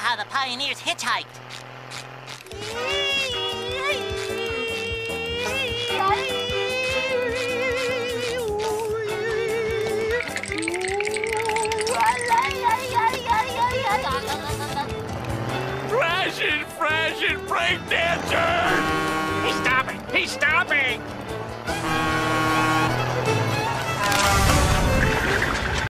how the pioneers hitchhiked. Crashing breakdancer! He's stopping! He's stopping!